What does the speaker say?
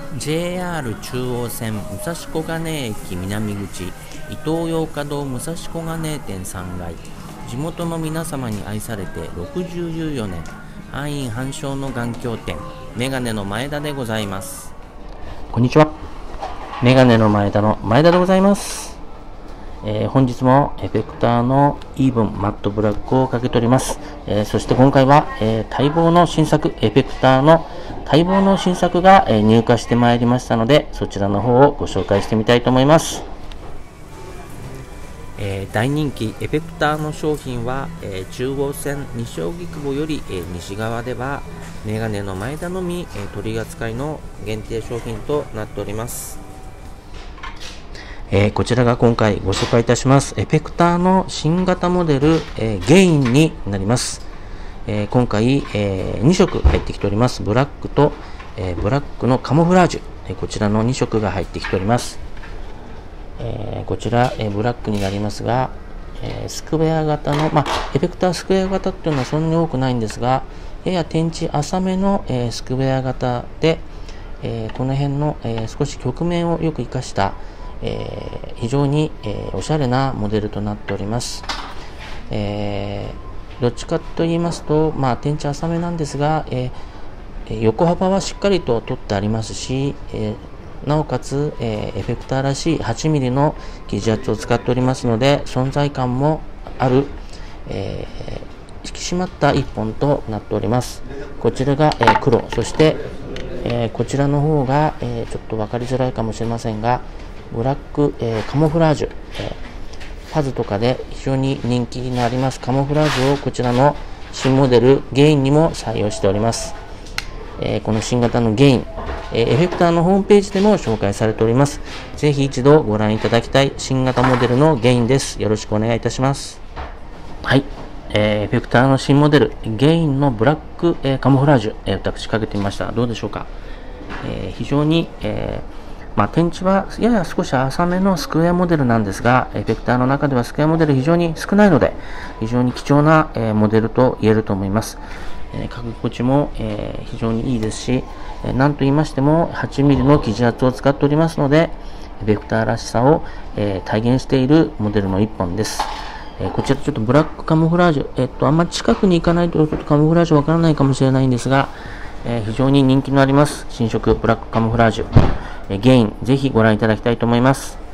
JR 中央線武蔵小金駅南口イトーヨーカドー武蔵小金店3階。地元の皆様に愛されて64年、安易繁盛の眼鏡店メガネの前田でございます。 こんにちは。メガネの前田の前田でございます。本日もエフェクターのイーブンマットブラックをかけております。そして今回は、待望の新作、エフェクターの待望の新作が、入荷してまいりましたので、そちらの方をご紹介してみたいと思います。 大人気エフェクターの商品は、中央線西荻窪より、西側ではメガネの前田のみ、取り扱いの限定商品となっております。 こちらが今回ご紹介いたしますエフェクターの新型モデル、ゲインになります。今回、2色入ってきております。ブラックと、ブラックのカモフラージュ、こちらの2色が入ってきております。こちら、ブラックになりますが、スクエア型の、エフェクタースクエア型っていうのはそんなに多くないんですが、やや天地浅めの、スクエア型で、この辺の、少し曲面をよく活かした、非常に、おしゃれなモデルとなっております。どっちかと言いますと、天地浅めなんですが、横幅はしっかりと取ってありますし、なおかつ、エフェクターらしい 8mm の生地圧を使っておりますので、存在感もある、引き締まった一本となっております。こちらが、黒、そして、こちらの方が、ちょっと分かりづらいかもしれませんが、ブラック、カモフラージュ、パズとかで非常に人気のありますカモフラージュをこちらの新モデルゲインにも採用しております。この新型のゲイン、エフェクターのホームページでも紹介されております。ぜひ一度ご覧いただきたい新型モデルのゲインです。よろしくお願いいたします。はい、エフェクターの新モデルゲインのブラック、カモフラージュ、私かけてみました。どうでしょうか。非常に、天地はやや少し浅めのスクエアモデルなんですが、エフェクターの中ではスクエアモデル非常に少ないので、非常に貴重な、モデルと言えると思います。書き心地も、非常にいいですし、なんと言いましても 8mm の生地圧を使っておりますので、エフェクターらしさを、体現しているモデルの1本です。こちらちょっとブラックカモフラージュ、あんまり近くに行かないとちょっとカモフラージュわからないかもしれないんですが、非常に人気のあります新色ブラックカモフラージュ、ゲイン、ぜひご覧いただきたいと思います。